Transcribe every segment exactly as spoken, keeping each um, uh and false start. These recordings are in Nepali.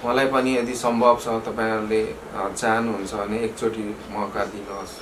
मलाई पनि यदि सम्भव छ तपाईहरुले चाहनुहुन्छ भने एकचोटी मौका दिनुहोस्।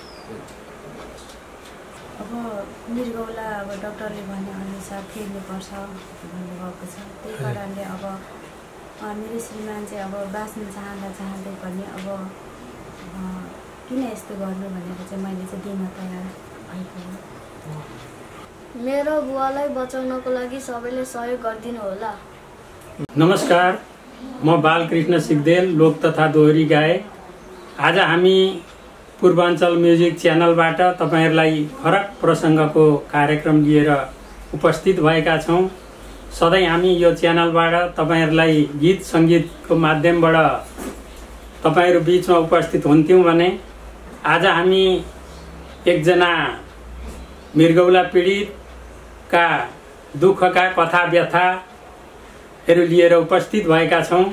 अब मृगौला अब डाक्टरले भने अनुसार फेर्नु पर्छ भन्नुभएको छ। त्यही कारणले अब मेरो श्रीमान चाहिँ अब बाँच्न चाहँदा चाहँदै पनि अब किन यस्तो गर्नु भनेर चाहिँ मैले चाहिँ दिन तयार भएको हो। मेरो बुवालाई बचाउनको लागि सबैले सहयोग गरिदिनु होला। नमस्कार, म बालकृष्ण सिग्देल, लोक तथा दोहोरी गायक। आज हामी पूर्वाञ्चल म्युजिक च्यानलबाट तपाईहरुलाई फरक प्रसङ्गको कार्यक्रम लिएर उपस्थित भएका छौं। सधैँ हामी यो च्यानलबाट तपाईहरुलाई गीत संगीतको माध्यमबाट तपाईहरु बीचमा उपस्थित हुन्थ्यौं भने आज हामी एकजना मृगौला पीडितका दुःखका कथा व्यथाहरू लिएर उपस्थित भएका छौं।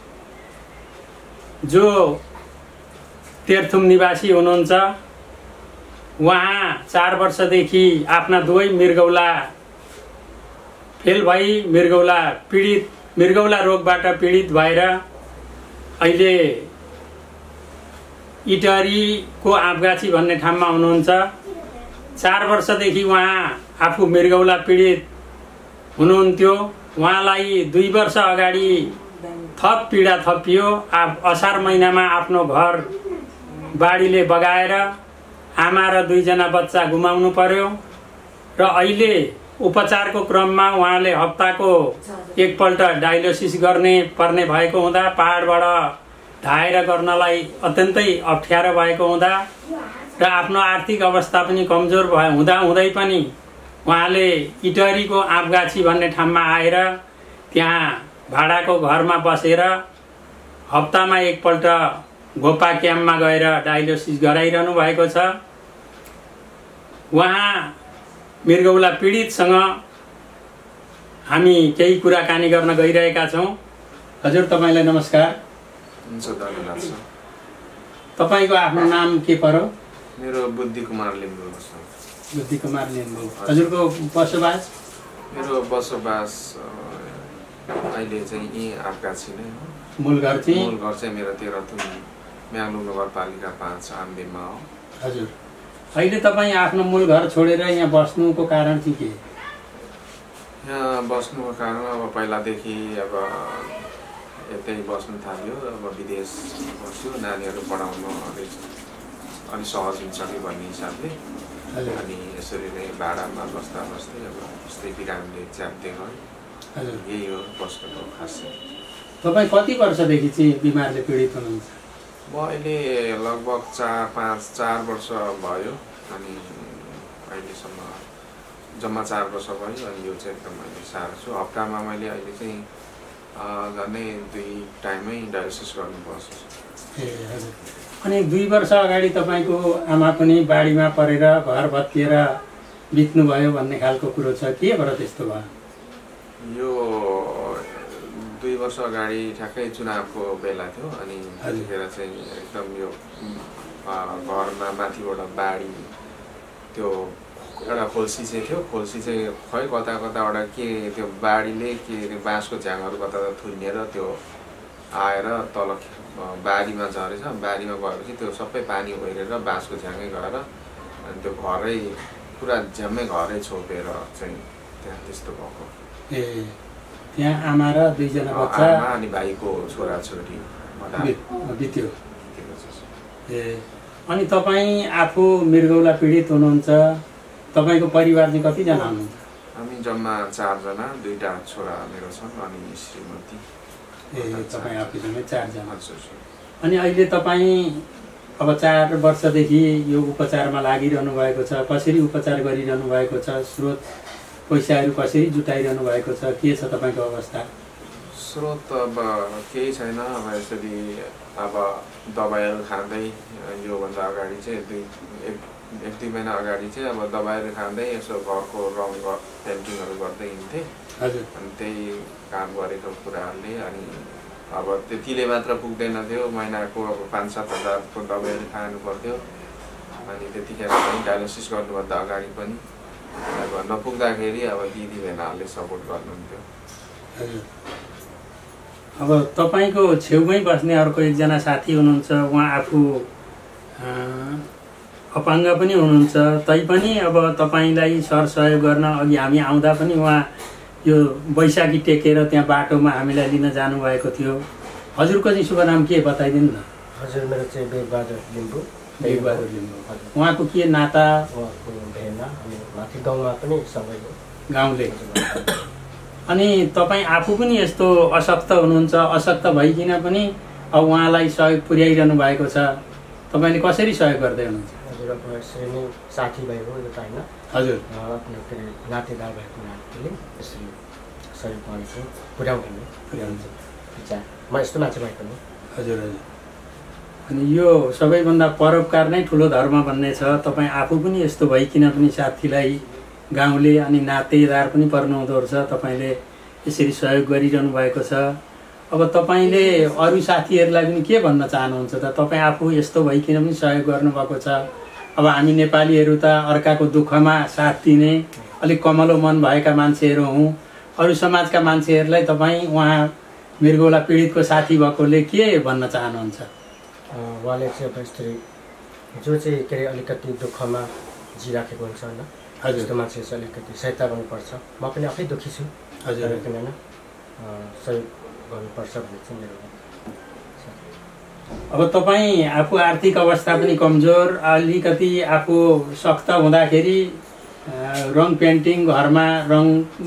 जो तेर्थुम निवासी हुनुहुन्छ, उहाँ चार वर्षदेखि आफ्ना दुवै मृगौला फेल भई मृगौला पीडित मृगौला रोगबाट पीडित भएर अहिले इटहरीको आँपगाछी भन्ने ठाउँमा हुनुहुन्छ। चार वर्षदेखि उहाँ आफू मृगौला पीडित हुनुहुन्थ्यो। उहाँलाई दुई वर्ष अगाडि थप पीडा थपियो। असार महिनामा आफ्नो घर बाढीले बगाएर आमा र दुईजना बच्चा गुमाउनु पर्यो र अहिले उपचारको क्रममा उहाँले हप्ताको एकपल्ट डायलिसिस गर्ने पर्ने भएको हुँदा पहाडबाट धाएर गर्नलाई अत्यन्तै अप्ठ्यारो भएको हुँदा र आफ्नो आर्थिक अवस्था पनि कमजोर भए हुँदा हुँदै पनि उहाँले इटहरीको आँपगाछी भन्ने ठाउँमा आएर त्यहाँ भाडाको घरमा बसेर हप्तामा एकपल्ट गोपा क्याम्पमा गएर डायलिसिस गराइरहनु भएको छ। उहाँ मृगौला पीडितसँग हामी केही कुराकानी गर्न गइरहेका छौं। हजुर, तपाईलाई नमस्कार। हुन्छ, धन्यवाद सर। तपाईको आफ्नो नाम के पर्यो? मेरो बुद्धि कुमार लिम्बू हो। बुद्धि कुमार लिम्बू। हजुरको बसोबास? मेरो बसोबास अहिले चाहिँ यही आँपगाछी नै हो। मूल घर चाहिँ? मूल घर चाहिँ मेरो तेह्रथुम म्याग्लुङ नगरपालिका पाँच आमदेमा हो। हजुर, अहिले तपाईँ आफ्नो मूल घर छोडेर यहाँ बस्नुको कारण चाहिँ के? यहाँ बस्नुको कारण अब पहिलादेखि अब यतै बस्नु थाल्यो। अब विदेश बस्यो, नानीहरू पढाउनु अलिक अलि सहज हुन्छ कि भन्ने हिसाबले अनि यसरी नै भाडामा बस्दा बस्दै अब यस्तै बिरामीले च्याप्दै गयो। यही हो बस्नुको खासै। तपाईँ कति वर्षदेखि चाहिँ बिमारले पीडित हुनुहुन्छ? म अहिले लगभग चार पाँच चार वर्ष भयो अनि अहिलेसम्म जम्मा चार वर्ष भयो। अनि यो चाहिँ एकदम अहिले साह्रो छु। हप्तामा मैले अहिले चाहिँ झन्डै दुई टाइमै डायलिसिस गर्नुपर्छ। ए हजुर। अनि दुई वर्ष अगाडि तपाईँको आमा पनि बाढीमा परेर घर भत्किएर बित्नुभयो भन्ने खालको कुरो छ। के भएर त्यस्तो भयो? यो दुई वर्ष अगाडि ठ्याक्कै चुनावको बेला थियो अनि त्यतिखेर चाहिँ एकदम यो घरमा माथिबाट बाढी त्यो एउटा खोल्सी चाहिँ थियो। खोल्सी चाहिँ खै कता कताबाट के त्यो बाढीले के त्यो बाँसको झ्याङहरू कता कता थुनिएर त्यो आएर तल बारीमा झरेछ। बारीमा गएपछि त्यो सबै पानी ओइरेर बाँसको झ्याङै गएर अनि त्यो घरै पुरा झ्याम्मै घरै छोपेर चाहिँ त्यहाँ त्यस्तो भएको। ए त्यहाँ आमा र दुईजना बच्चा अनि भाइको छोराछोरी बित्यो। ए अनि तपाईँ आफू मृगौला पीडित हुनुहुन्छ। तपाईँको परिवार चाहिँ कतिजना हुनुहुन्छ? हामी जम्मा चारजना, दुईटा छोरा मेरो छन् अनि श्रीमती। ए तपाईँ आफूसँगै चारजना। हजुर। अनि अहिले तपाईँ अब चार वर्षदेखि यो उपचारमा लागिरहनु भएको छ। कसरी उपचार गरिरहनु भएको छ? स्रोत पैसाहरू कसरी जुटाइरहनु भएको छ? के छ तपाईँको अवस्था? स्रोत अब केही छैन। अब यसरी अब दबाईहरू खाँदै योभन्दा अगाडि चाहिँ दुई एक एक दुई महिना अगाडि चाहिँ अब दबाईहरू खाँदै यसो घरको रङ पेन्टिङहरू गर्दै हिँड्थेँ। हजुर। अनि त्यही काम गरेको कुराहरूले अनि अब त्यतिले मात्र पुग्दैन थियो। महिनाको अब पाँच सात हजारको दबाईहरू खानु पर्थ्यो। अनि त्यतिखेर पनि डायलिसिस गर्नुभन्दा अगाडि पनि अब नपुग्दाखेरि अब दिदी बहिनीहरूले सपोर्ट गर्नुहुन्थ्यो। अब तपाईँको छेउमै बस्ने अर्को एकजना साथी हुनुहुन्छ, उहाँ आफू अपाङ्ग पनि हुनुहुन्छ, तैपनि अब तपाईँलाई सरसहयोग गर्न अघि हामी आउँदा पनि उहाँ यो बैशाखी टेकेर त्यहाँ बाटोमा हामीलाई लिन जानुभएको थियो। हजुरको चाहिँ शुभ नाम के बताइदिनु न? हजुर, मेरो चाहिँ बेगबहादुर लिम्बू। बेगबहादुर लिम्बू। उहाँको के नाता? उहाँको भेना अनि माथि गाउँमा पनि सबैको गाउँले। अनि तपाईँ आफू पनि यस्तो अशक्त हुनुहुन्छ, अशक्त भइकन पनि अब उहाँलाई सहयोग पुर्याइरहनु भएको छ, तपाईँले कसरी सहयोग गर्दै हुनुहुन्छ? हजुर, अब यसरी नै साथीभाइ हो यो त होइन। हजुर, आफ्नो के अरे नातेदार भएको नातेले यसरी सहयोग गरेको पुर्याउने पुर्याउँछ विचार म यस्तो मान्छे भए पनि। हजुर हजुर। अनि यो सबैभन्दा परोपकार नै ठुलो धर्म भन्ने छ। तपाईँ आफू पनि यस्तो भइकन पनि साथीलाई गाउँले अनि नातेदार पनि पर्नुहुँदो रहेछ, तपाईँले यसरी सहयोग गरिरहनु भएको छ। अब तपाईँले अरू साथीहरूलाई पनि के भन्न चाहनुहुन्छ त? तपाईँ आफू यस्तो भइकन पनि सहयोग गर्नुभएको छ। अब हामी नेपालीहरू त अर्काको दुःखमा साथ दिने अलिक कमलो मन भएका मान्छेहरू हौँ। अरू समाजका मान्छेहरूलाई तपाईँ उहाँ मृगौला पीडितको साथी भएकोले के भन्न चाहनुहुन्छ? उहाँले चाहिँ अब यस्तरी जो चाहिँ के अरे अलिकति दुःखमा जिराखेको हुन्छ होइन, यस्तो मान्छे चाहिँ अलिकति सहायता गर्नुपर्छ। म पनि आफै दुःखी छु। हजुर, किन होइन सहयोग गर्नुपर्छ भन्ने चाहिँ मेरो। अब तपाईँ आफू आर्थिक अवस्था पनि कमजोर, अलिकति आफू सख्त हुँदाखेरि रङ पेन्टिङ घरमा रङ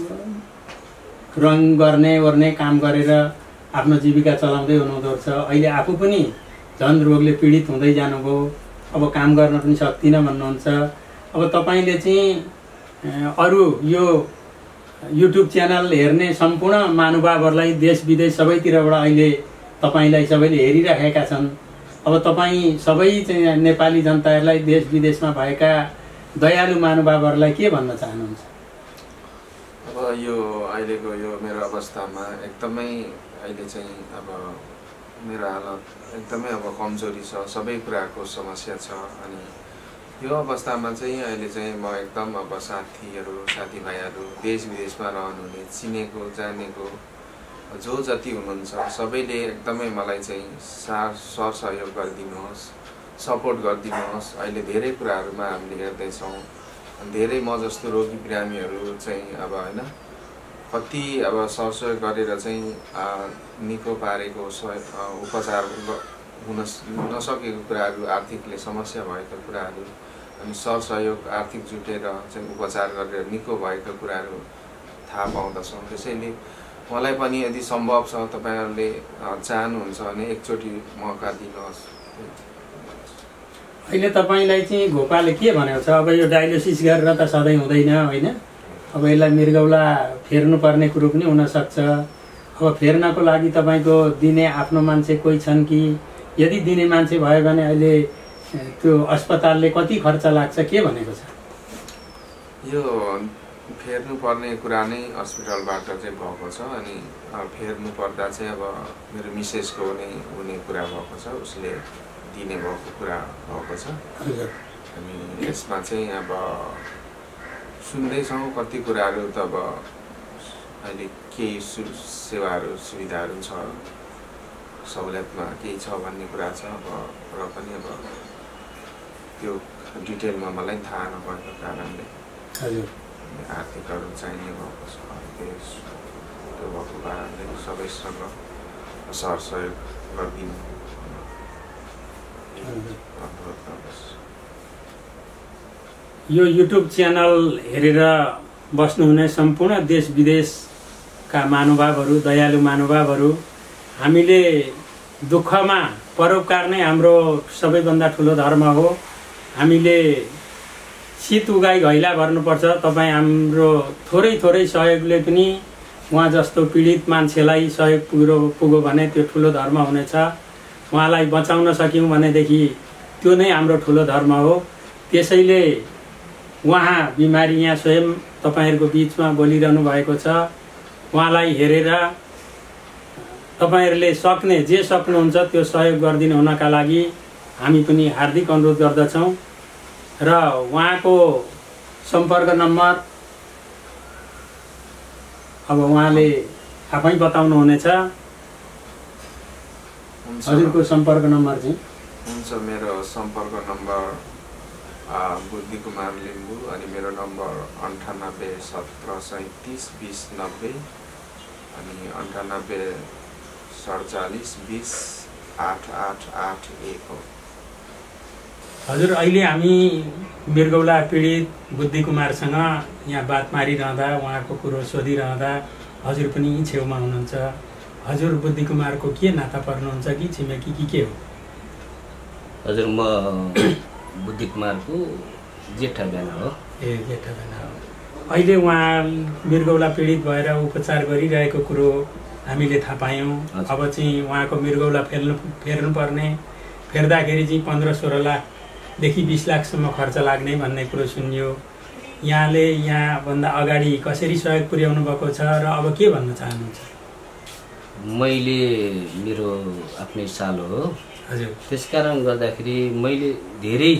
रङ गर्ने ओर्ने काम गरेर आफ्नो जीविका चलाउँदै हुनुहुँदो रहेछ। अहिले आफू पनि झन् रोगले पीडित हुँदै जानुभयो, अब काम गर्न पनि सक्दिनँ भन्नुहुन्छ। अब तपाईँले चाहिँ अरू यो युट्युब च्यानल हेर्ने सम्पूर्ण महानुभावहरूलाई देश विदेश सबैतिरबाट अहिले तपाईँलाई सबैले हेरिराखेका छन्। अब तपाईँ सबै चाहिँ नेपाली जनताहरूलाई देश विदेशमा भएका दयालु महानुभावहरूलाई के भन्न चाहनुहुन्छ? अब यो अहिलेको यो मेरो अवस्थामा एकदमै अहिले चाहिँ अब मेरो हालत एकदमै अब कमजोरी छ, सबै कुराको समस्या छ। अनि यो अवस्थामा चाहिँ अहिले चाहिँ म एकदम अब साथीहरू साथीभाइहरू देश विदेशमा रहनुहुने चिनेको जानेको जो जति हुनुहुन्छ सबैले एकदमै मलाई चाहिँ सार सरसहयोग गरिदिनुहोस्, सपोर्ट गरिदिनुहोस्। अहिले धेरै कुराहरूमा हामीले हेर्दैछौँ, धेरै म जस्तो रोगी बिरामीहरू चाहिँ अब होइन कति अब सरसहयोग गरेर चाहिँ निको पारेको उपचार हुन नसकेको कुराहरू, आर्थिकले समस्या भएको कुराहरू, अनि सरसहयोग आर्थिक जुटेर चाहिँ उपचार गरेर निको भएको कुराहरू थाहा पाउँदछौँ। त्यसैले मलाई पनि यदि सम्भव छ तपाईँहरूले चाहनुहुन्छ भने एकचोटि मौका दिनुहोस्। अहिले तपाईँलाई चाहिँ घोपाले के भनेको छ? अब यो डायलिसिस गरेर त सधैँ हुँदैन होइन, अब यसलाई मृगौला फेर्नुपर्ने कुरो पनि हुनसक्छ। अब फेर्नको लागि तपाईँको दिने आफ्नो मान्छे कोही छन् कि? यदि दिने मान्छे भयो भने अहिले त्यो अस्पतालले कति खर्च लाग्छ के भनेको छ? यो फेर्नुपर्ने कुरा नै अस्पतालबाट चाहिँ भएको छ। अनि फेर्नु पर्दा चाहिँ अब मेरो मिसेसको नै हुने कुरा भएको छ, उसले दिने भएको कुरा भएको छ। अनि यसमा चाहिँ अब सुन्दैछौँ कति कुराहरू त अब अहिले केही सु सेवाहरू सुविधाहरू छ, सहुलियतमा केही छ भन्ने कुरा छ। अब र पनि अब त्यो डिटेलमा मलाई थाहा नभएको कारणले हजुर आर्थिकहरू चाहिने भएको छ। त्यो भएको कारणले सबैसँग सरसहयोग गरिदिनु अनुरोध गर्दछु। यो युट्युब च्यानल हेरेर बस्नुहुने सम्पूर्ण देश विदेशका महानुभावहरू, दयालु महानुभावहरू, हामीले दुःखमा परोपकार नै हाम्रो सबैभन्दा ठुलो धर्म हो। हामीले शीत उगाई घैला भर्नुपर्छ। तपाईँ हाम्रो थोरै थोरै सहयोगले पनि उहाँ जस्तो पीडित मान्छेलाई सहयोग पुग्यो पुग्यो भने त्यो ठुलो धर्म हुनेछ। उहाँलाई बचाउन सक्यौँ भनेदेखि त्यो नै हाम्रो ठुलो धर्म हो। त्यसैले उहाँ बिमारी यहाँ स्वयं तपाईँहरूको बिचमा बोलिरहनु भएको छ। उहाँलाई हेरेर तपाईँहरूले सक्ने जे सक्नुहुन्छ त्यो सहयोग गरिदिनु हुनका लागि हामी पनि हार्दिक अनुरोध गर्दछौँ। र उहाँको सम्पर्क नम्बर अब उहाँले आफै बताउनुहुनेछ। हजुरको सम्पर्क नम्बर चाहिँ? हुन्छ, मेरो सम्पर्क नम्बर बुद्धि कुमार लिम्बू अनि मेरो नम्बर अन्ठानब्बे सत्र सैँतिस बिस नब्बे अनि अन्ठानब्बे सडचालिस बिस आठ आठ आठ एक हो। हजुर, अहिले हामी मृगौला पीडित बुद्धि कुमारसँग यहाँ बात मारिरहँदा, उहाँको कुरो सोधिरहँदा हजुर पनि छेउमा हुनुहुन्छ। हजुर बुद्धि कुमारको के नाता पर्नुहुन्छ कि छिमेकी कि के हो? हजुर, म बुद्धि कुमारको जेठा बहना हो। ए जेठा बहना हो। अहिले उहाँ मृगौला पीडित भएर उपचार गरिरहेको कुरो हामीले थाहा पायौँ। अब चाहिँ उहाँको मृगौला फेर्नु फेर्नुपर्ने, फेर्दाखेरि चाहिँ पन्ध्र सोह्र लाखदेखि बिस लाखसम्म खर्च लाग्ने भन्ने कुरो सुनियो। यहाँले यहाँभन्दा अगाडि कसरी सहयोग पुर्याउनु भएको छ र अब के भन्न चाहनुहुन्छ? मैले मेरो आफ्नै साल हो। हजुर, त्यस कारण गर्दाखेरि मैले धेरै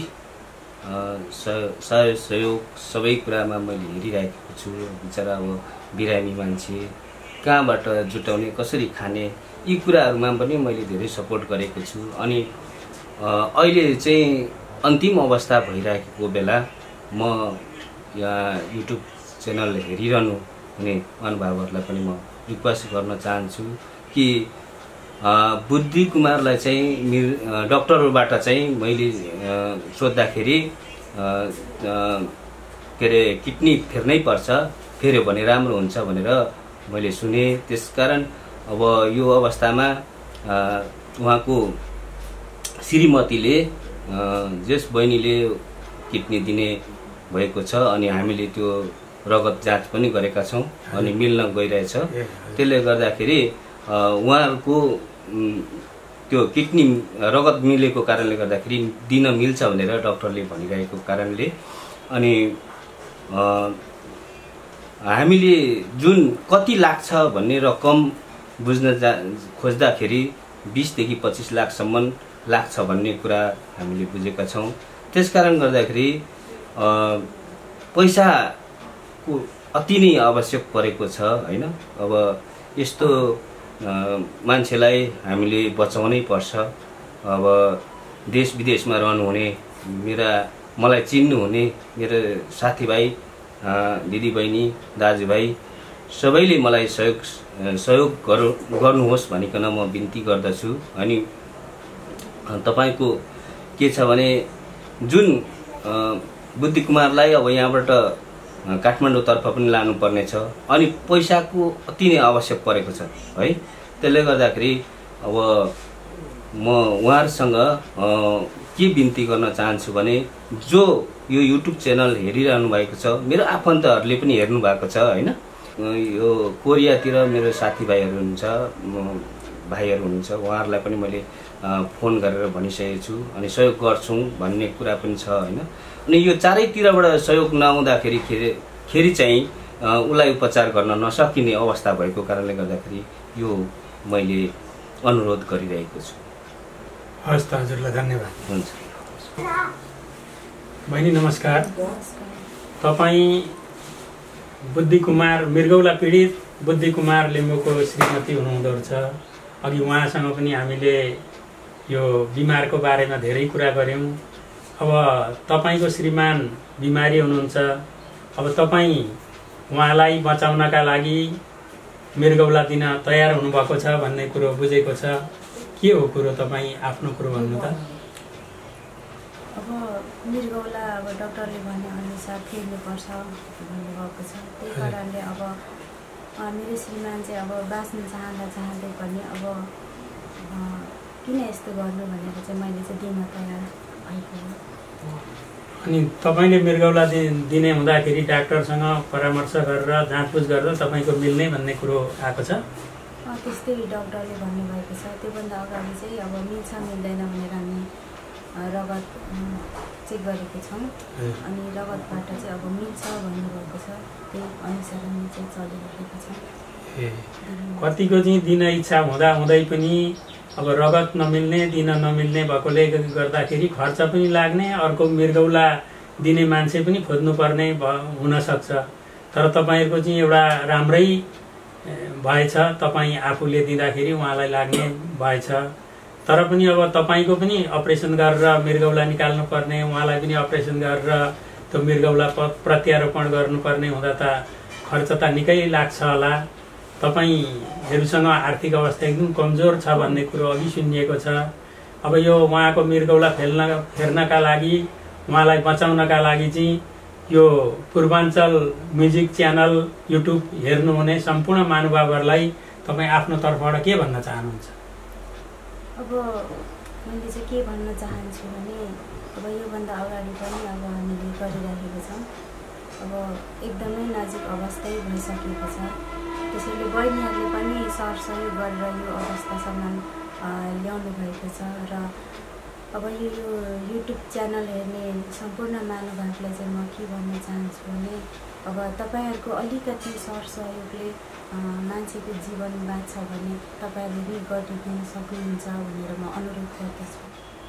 सहयोग सबै कुरामा मैले हेरिरहेको छु। बिचरा अब बिरामी मान्छे कहाँबाट जुटाउने, कसरी खाने, यी कुराहरूमा पनि मैले धेरै सपोर्ट गरेको छु। अनि अहिले चाहिँ अन्तिम अवस्था भइरहेको बेला म यहाँ युट्युब च्यानल हेरिरहनु हुने महानुभावहरूलाई पनि म रिक्वेस्ट गर्न चाहन्छु कि बुद्धि कुमारलाई चाहिँ डक्टरबाट चाहिँ मैले सोद्धाखेरि के अरे किडनी फेर्नै पर्छ, फेर्यो भने राम्रो हुन्छ भनेर मैले सुने। त्यसकारण अब यो अवस्थामा उहाँको श्रीमतीले जेस बहिनीले किडनी दिने भएको छ अनि हामीले त्यो रगत जाँच पनि गरेका छौँ अनि मिल्न गइरहेछ। त्यसले गर्दाखेरि उहाँहरूको त्यो किडनी रगत मिलेको कारणले गर्दाखेरि दिन मिल्छ भनेर डक्टरले भनिरहेको कारणले अनि हामीले जुन कति लाग्छ भन्ने रकम बुझ्न जा खोज्दाखेरि बिसदेखि पच्चिस लाखसम्म लाग्छ भन्ने कुरा हामीले बुझेका छौँ। त्यसकारण गर्दाखेरि पैसाको अति नै आवश्यक परेको छ होइन। अब यस्तो मान्छेलाई हामीले बचाउनै पर्छ। अब देश विदेशमा रहनुहुने मेरा मलाई चिन्नुहुने मेरो साथीभाइ, दिदीबहिनी, दाजुभाइ सबैले मलाई सहयोग सहयोग गर्नुहोस् भनिकन म बिन्ती गर्दछु। अनि तपाईँको के छ भने जुन बुद्धि कुमारलाई अब यहाँबाट काठमाडौँतर्फ पनि लानुपर्ने छ अनि पैसाको अति नै आवश्यक परेको छ है। त्यसले गर्दाखेरि अब म उहाँहरूसँग के बिन्ती गर्न चाहन्छु भने जो यो युट्युब च्यानल हेरिरहनु भएको छ, मेरो आफन्तहरूले पनि हेर्नु भएको छ होइन। यो कोरियातिर मेरो साथीभाइहरू हुनुहुन्छ, भाइहरू हुनुहुन्छ, उहाँहरूलाई पनि मैले फोन गरेर भनिसकेको छु अनि सहयोग गर्छौँ भन्ने कुरा पनि छ होइन। अनि यो चारैतिरबाट सहयोग नहुँदाखेरि खेरि चाहिँ उसलाई उपचार गर्न नसकिने अवस्था भएको कारणले गर्दाखेरि यो मैले अनुरोध गरिरहेको छु। हस् त, हजुरलाई धन्यवाद। हुन्छ। बहिनी नमस्कार। तपाईँ बुद्धि कुमार मृगौला पीडित बुद्धि कुमार लिम्बूको श्रीमती हुनुहुँदो रहेछ। अघि उहाँसँग पनि हामीले यो बिमारको बारेमा धेरै कुरा गऱ्यौँ। अब तपाईँको श्रीमान बिमारी हुनुहुन्छ। अब तपाईँ उहाँलाई बचाउनका लागि मृगौला दिन तयार हुनुभएको छ भन्ने कुरो बुझेको छ। के हो कुरो, तपाईँ आफ्नो कुरो भन्नु त। अब मृगौला अब डक्टरले भने अनुसार फेर्नुपर्छ भन्नुभएको छ। त्यही कारणले अब मेरो श्रीमान चाहिँ अब बाँच्न चाहँदा चाहँदै पनि अब किन यस्तो गर्नु भनेर चाहिँ मैले चाहिँ दिन तयार भएको हो। अनि तपाईँले मृगौला दिने हुँदाखेरि डाक्टरसँग परामर्श गरेर जाँचबुझ गरेर तपाईँको मिल्ने भन्ने कुरो आएको छ? त्यस्तै डक्टरले भन्नुभएको छ। त्योभन्दा अगाडि चाहिँ अब मिल्छ मिल्दैन भनेर हामी रगत चेक गरेको छौँ अनि रगतबाट चाहिँ अब मिल्छ भन्नुभएको छ। त्यही अनुसार हामी चाहिँ चलिरहेको छौँ। ए कतिको चाहिँ दिन इच्छा हुँदा हुँदै पनि अब रगत नमिल्ने, दिन नमिल्ने भएकोले गर्दाखेरि खर्च पनि लाग्ने, अर्को मृगौला दिने मान्छे पनि खोज्नुपर्ने हुनसक्छ। तर तपाईँहरूको चाहिँ एउटा राम्रै भएछ, तपाईँ आफूले दिँदाखेरि उहाँलाई लाग्ने भएछ। तर पनि अब तपाईँको पनि अपरेसन गरेर मृगौला निकाल्नु पर्ने, उहाँलाई पनि अपरेसन गरेर त्यो मृगौला प्रत्यारोपण गर्नुपर्ने हुँदा त खर्च त निकै लाग्छ होला। तपाईँहरूसँग आर्थिक अवस्था एकदम कमजोर छ भन्ने कुरो अघि सुनिएको छ। अब यो उहाँको मृगौला फेल्न फेर्नका लागि, उहाँलाई बचाउनका लागि चाहिँ यो पूर्वाञ्चल म्युजिक च्यानल युट्युब हेर्नुहुने सम्पूर्ण महानुभावहरूलाई तपाईँ आफ्नो तर्फबाट के भन्न चाहनुहुन्छ? अब मैले चाहिँ के भन्न चाहन्छु भने अब योभन्दा अगाडि पनि अब हामीले गरिराखेको छौँ। अब एकदमै नाजुक अवस्थै भइसकेको छ। त्यसैले बहिनीहरूले पनि सरसहयोग गरेर यो अवस्थासम्म ल्याउनु भएको छ। र अब यो यो युट्युब च्यानल हेर्ने सम्पूर्ण महानुभावलाई चाहिँ म के भन्न चाहन्छु भने अब तपाईँहरूको अलिकति सरसहयोगले मान्छेको जीवन बाँच्छ भने तपाईँहरूले पनि गरिदिन सक्नुहुन्छ भनेर म अनुरोध गर्दछु।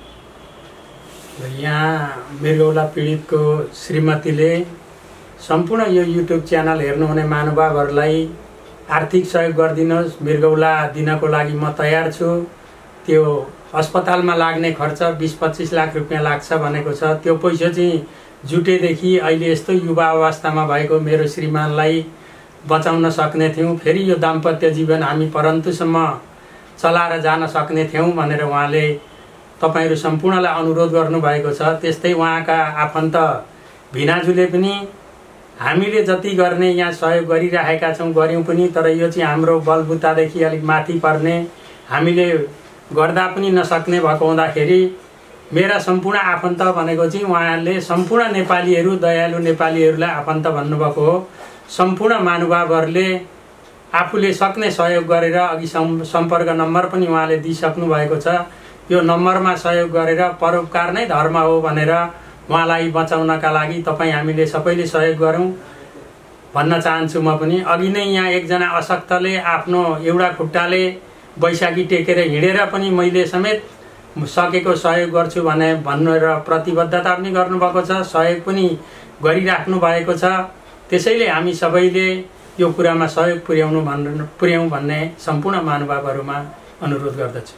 यहाँ मृगौला पीडितको श्रीमतीले सम्पूर्ण यो युट्युब च्यानल हेर्नुहुने महानुभावहरूलाई आर्थिक सहयोग गरिदिनुहोस्, मृगौला दिनको लागि म तयार छु। त्यो अस्पतालमा लाग्ने खर्च बिस पच्चिस लाख रुपियाँ लाग्छ भनेको छ। त्यो पैसा चाहिँ जुटेदेखि अहिले यस्तो युवा अवस्थामा भएको मेरो श्रीमानलाई बचाउन सक्ने थियौँ। फेरि यो दाम्पत्य जीवन हामी परन्तुसम्म चलाएर जान सक्ने थियौँ भनेर उहाँले तपाईँहरू सम्पूर्णलाई अनुरोध गर्नुभएको छ। त्यस्तै उहाँका आफन्त भिनाजुले पनि हामीले जति गर्ने यहाँ सहयोग गरिरहेका छौँ, गऱ्यौँ पनि, तर यो चाहिँ हाम्रो बलबुतादेखि अलिक माथि पर्ने, हामीले गर्दा पनि नसक्ने भएको हुँदाखेरि मेरा सम्पूर्ण आफन्त भनेको चाहिँ उहाँहरूले सम्पूर्ण नेपालीहरू, दयालु नेपालीहरूलाई आफन्त भन्नुभएको हो। सम्पूर्ण महानुभावहरूले आफूले सक्ने सहयोग गरेर अघि सम्पर्क नम्बर पनि उहाँले दिइसक्नु भएको छ। यो नम्बरमा सहयोग गरेर परोपकार नै धर्म हो भनेर उहाँलाई बचाउनका लागि तपाईँ हामीले सबैले सहयोग गरौँ भन्न चाहन्छु। म पनि अघि नै यहाँ एकजना अशक्तले आफ्नो एउटा खुट्टाले बैशाखी टेकेर हिँडेर पनि मैले समेत सकेको सहयोग गर्छु भने भनेर प्रतिबद्धता पनि गर्नुभएको छ, सहयोग पनि गरिराख्नु भएको छ। त्यसैले हामी सबैले यो कुरामा सहयोग पुर्याउनु भन् पुर्याउँ भन्ने सम्पूर्ण महानुभावहरूमा अनुरोध गर्दछु।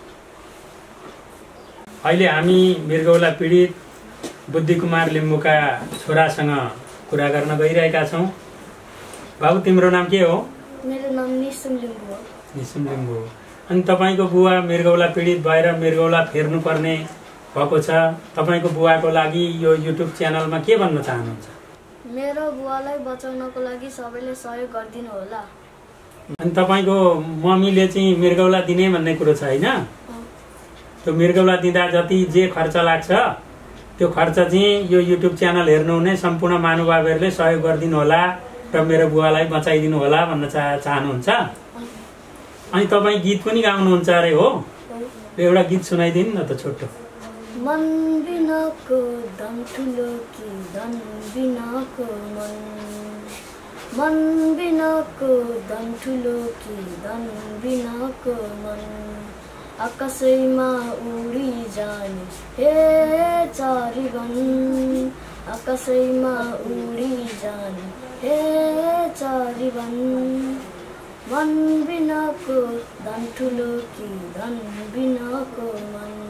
अहिले हामी मृगौला पीडित बुद्धि कुमार लिम्बूका छोरासँग कुरा गर्न गइरहेका छौँ। बाबु, तिम्रो नाम के हो? मेरो नाम निसुम लिम्बू हो। निसुम लिम्बू। अनि तपाईँको बुवा मृगौला पीडित भएर मृगौला फेर्नुपर्ने भएको छ। तपाईँको बुवाको लागि यो युट्युब च्यानलमा के भन्न चाहनुहुन्छ? मेरो बुवालाई बचाउनको लागि सबैले सहयोग गरिदिनु होला। अनि तपाईँको मम्मीले चाहिँ मृगौला दिने भन्ने कुरो छ होइन? त्यो मृगौला दिँदा जति जे खर्च लाग्छ त्यो खर्च चाहिँ यो युट्युब च्यानल हेर्नुहुने सम्पूर्ण महानुभावहरूले सहयोग गरिदिनु होला र मेरो बुवालाई बचाइदिनु होला भन्न चाह चाहनुहुन्छ। अनि तपाईँ गीत पनि गाउनुहुन्छ अरे हो? एउटा गीत सुनाइदिनु न त छोटो। मन बिनाको धन ठुलो कि धन बिनाको मन, मन बिनाको धन ठुलो कि धन बिनाको मन, आकाशैमा उडी जाने हे चारिगन, आकाशैमा उडी जाने हे चारिगन, मन बिनाको धन ठुलो कि धन बिनाको मन।